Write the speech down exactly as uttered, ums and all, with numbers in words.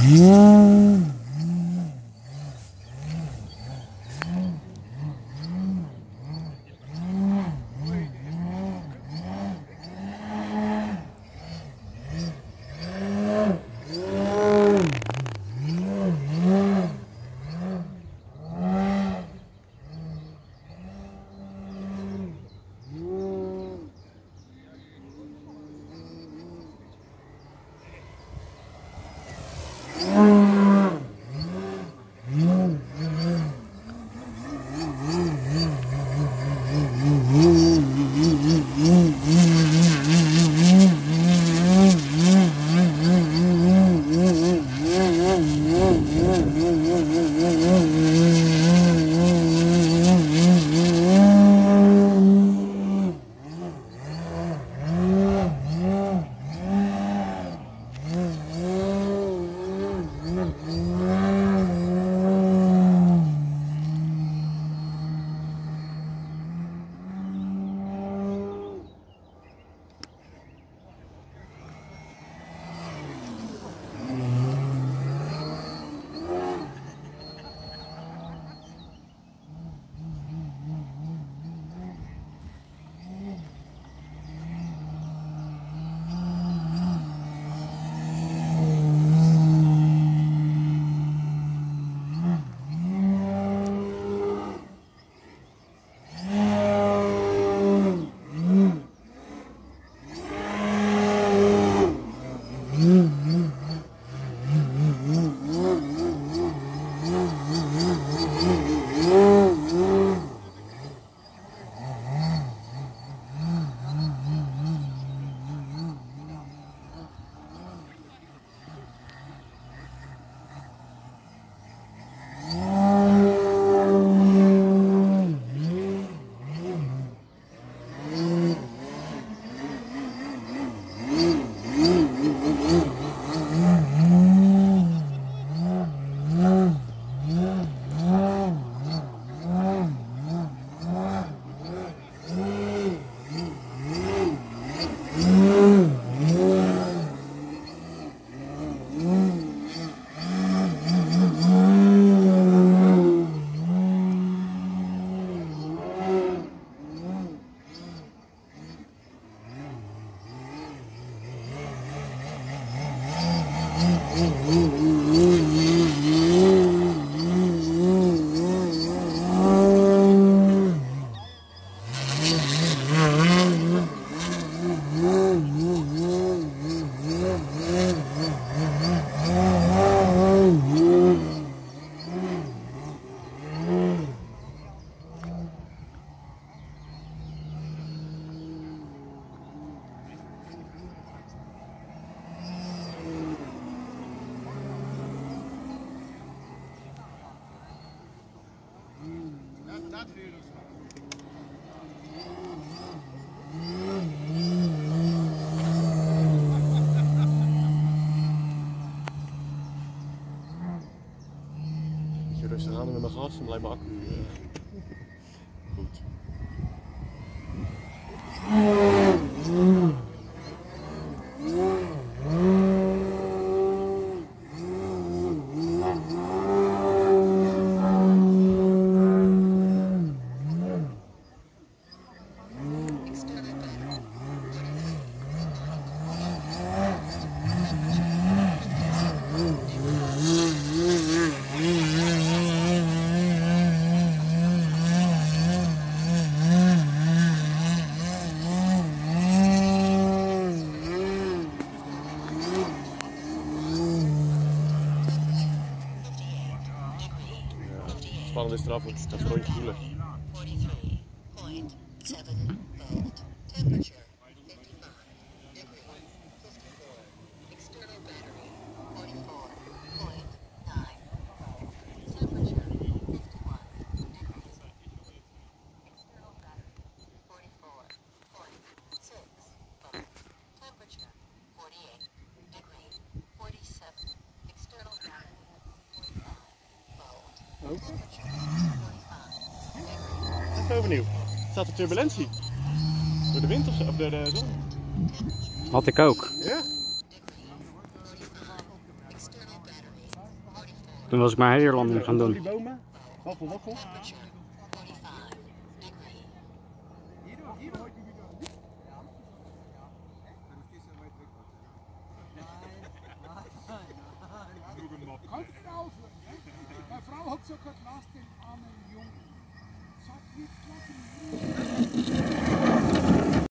Rustig aan met mijn gas, dan blijft mijn accu uh, goed. Spannend is eraf, het gaat rondje voelen. Even overnieuw. Staat er turbulentie? Door de wind of, zo, of door de zon? Had ik ook. Ja? Toen was ik mijn heerlanding gaan doen. Die bomen, waffel, waffel. Mijn vrouw had zo het laatst in aan een jong. Zat niet klappen.